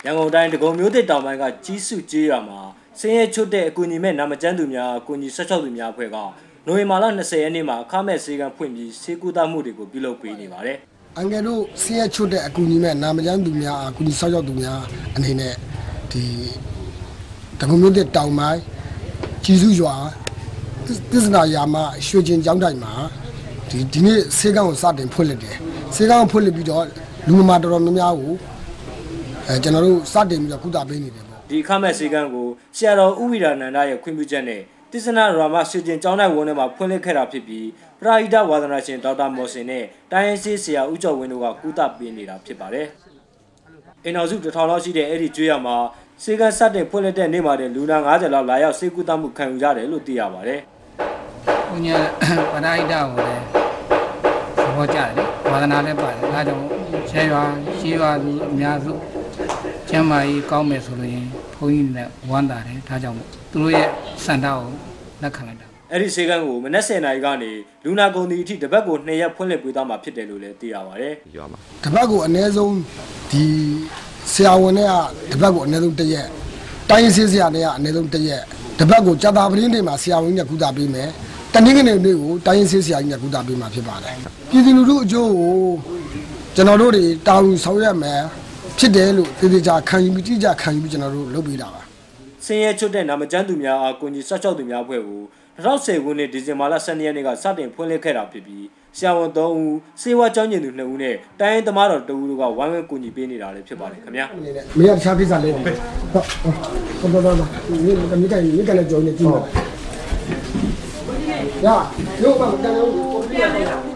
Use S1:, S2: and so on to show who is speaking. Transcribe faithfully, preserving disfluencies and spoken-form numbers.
S1: ရန်ကုန်တိုင်းဒဂုံမျိုးသစ်တောင်ပိုင်းကကြီးစုကျေးရွာမှာဆင်းရဲချွတ်တဲ့အကူအညီမဲ့နာမကျန်းသူများအကူအညီဆက်ချောက်သူများအဖွဲ့ကနိုဝင်ဘာလ၂၀ရက်နေ့မှာအခမဲ့ဆေးကမ်းဖွင့်ပြီးဆေးကုသမှုတွေကိုပြုလုပ်ပေးနေပါတယ်
S2: ။အန်ကယ်တို့ဆင်းရဲချွတ်တဲ့အကူအညီမဲ့နာမကျန်းသူများအကူအညီဆက်ချောက်သူများအနေနဲ့ဒီဒဂုံမျိုးသစ်တောင်ပိုင်းကြီးစုရွာသစ္စနာယာမရွှေကျင်ကျောင်းတိုင်မှာဒီဒီနေ့ဆေးကမ်းကိုစတင်ဖွင့်လိုက်တယ်။ဆေးကမ်းကိုဖွင့်လိုက်ပြီးတော့လူမမာတော်တော်များများကိုအဲကျွန်တော်တို့စတင်ပြီးတော့ကုသပေးနေတယ်ပေါ့
S1: ဒီအခမဲ့ဆေးကမ်းကိုဆရာတော်ဥဝိဒါနန္ဒရဲ့ခွင့်ပြုချက်နဲ့သစ္စနာရာမရွှေကျင်ကျောင်းတိုင်ဝန်းထဲမှာဖွင့်လှစ်ခဲ့တာဖြစ်ပြီးပရာဟိတဝါဒနာရှင်ဒေါက်တာမော်စင်နဲ့တိုင်းရင်းဆေးဆရာဦးကျော်ဝင်းတို့ကကုသပေးနေတာဖြစ်ပါတယ်။အင်တော်စုတစ်ထောင်လောက်ရှိတဲ့အဲ့ဒီကျွေးရမှာဆေးကမ်းစတင်ဖွင့်လှစ်တဲ့နေ့မှာတည်းလူနာ၅၀လောက်လာရောက်ဆေးကုသမှုခံယူကြတယ်လို့သိရပါတယ်
S3: ။ဦးညာပရာဟိတကိုလည်းသဘောကျတယ်လေဝါဒနာလည်းပါတယ်ဒါကြောင့်ရှယ်ရွာရှေးရွာသူအများစုကျမ်းမာရေးကောင်းမယ်ဆိုလို့ရင်ဘုန်းကြီးနဲ့ဝမ်းသာတယ်ဒါကြောင့်သူတို့ရဲ့စံတောကိုလက်ခံလိုက်တာ
S1: အဲ့ဒီဆေးကမ်းကိုမနက်၁၀နာရီကနေလူနာကုန်ဒီအထိတပတ်ကိုနှစ်ရက်ဖွင့်လှစ်ပေးသွားမှာဖြစ်တယ်လို့လည်းသိရပါတယ်
S2: ရွာမှာတပတ်ကိုအနည်းဆုံးဒီဆရာဝန်တွေကတပတ်ကိုအနည်းဆုံးတစ်ရက်တိုင်းဆေးဆရာတွေကအနည်းဆုံးတစ်ရက်တပတ်ကိုကြာတာပရင်းတွေမှာဆရာဝန်တွေကုသပေးမယ်တနင်္ဂနွေနေ့ကိုတိုင်းဆေးဆရာကြီးနဲ့ကုသပေးမှာဖြစ်ပါတယ်ပြည်သူလူထုအကျိုးကိုကျွန်တော်တို့တွေတာဝန်ဆောင်ရွက်မယ်ဖြစ်တယ်လို့သေသေးချာခံယူပြီးကြခံယူပြီးကျွန်တော်တို့လုပ်ပေးတာပါ
S1: ဆင်းရဲချွတ်တဲ့နာမကျန်းသူများအားကိုကြီးစောက်ချောက်သူများအဖွဲ့ကို၂၀၁၀ခုနှစ်ဒီဇင်ဘာလ၁၂ရက်နေ့ကစတင်ဖွင့်လှစ်ခဲ့တာဖြစ်ပြီးဆရာဝန်၃ဦးစေဝါကျောင်းကျင်သူ၂ဦးနဲ့တိုင်းရင်းသမားတော်၁ဦးတို့ကဝိုင်းဝန်းကူညီပေးနေတာလည်းဖြစ်ပါတယ်ခင်ဗျာ
S2: မရတခြားကိစ္စလေးဟုတ်ဟုတ်တော့တော့ဒီမိကမိကလည်းကြောင်းနေကြည့်ပါရရုပ်ပါကန်လို့